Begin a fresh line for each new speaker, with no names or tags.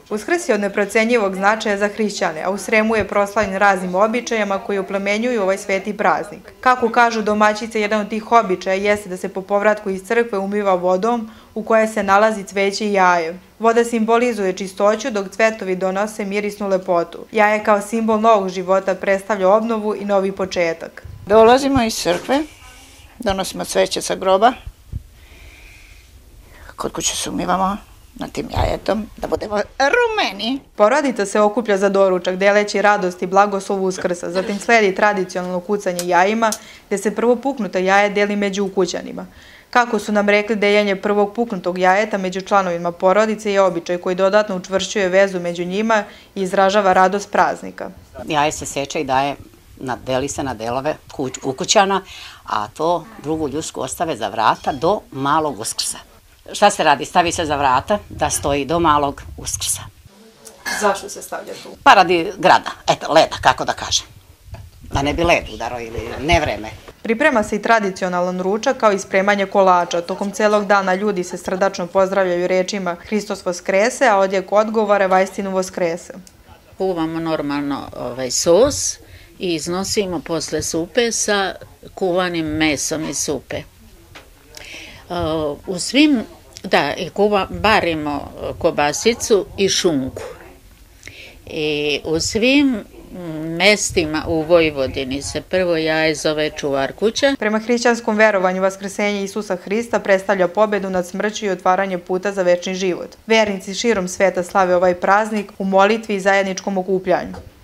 Uskrs je od neprocenjivog značaja za hrišćane, a u Sremu je proslavljen raznim običajama koji oplemenjuju ovaj sveti praznik. Kako kažu domaćice, jedan od tih običaja jeste da se po povratku iz crkve umiva vodom u kojoj se nalazi cveće i jaje. Voda simbolizuje čistoću, dok cvetovi donose mirisnu lepotu. Jaje kao simbol novog života predstavlja obnovu i novi početak.
Dolazimo iz crkve, donosimo cveće sa groba, kod kuće se umivamo na tim jajetom, da budemo rumeni.
Porodica se okuplja za doručak, deleći radost i blagoslov Uskrsa. Zatim sledi tradicionalno kucanje jajima, gde se prvo puknuto jaje deli među ukućanima. Kako su nam rekli, deljenje prvog puknutog jajeta među članovima porodice je običaj koji dodatno učvršćuje vezu među njima i izražava radost praznika.
Jaje se seče i deli se na delove ukućana, a to drugu ljusku ostave za vrata do malog Uskrsa. Šta se radi? Stavi se za vrata da stoji do malog Uskrsa.
Zašto se stavlja tu?
Pa radi grada, eto, leda, kako da kažem. Da ne bi led udaro ili nevreme.
Priprema se i tradicionalan ručak kao i spremanje kolača. Tokom celog dana ljudi se srdačno pozdravljaju rečima Hristos Voskrese, a odjek odgovore Vajstinu Voskrese.
Kuvamo normalno sos i iznosimo posle supe sa kuvanim mesom iz supe. U svim, barimo kobasicu i šunku. I u svim mestima u Vojvodini se prvo jaje zove čuvar kuća.
Prema hrišćanskom verovanju, vaskrsenje Isusa Hrista predstavlja pobedu nad smrću i otvaranje puta za večni život. Vernici širom sveta slave ovaj praznik u molitvi i zajedničkom okupljanju.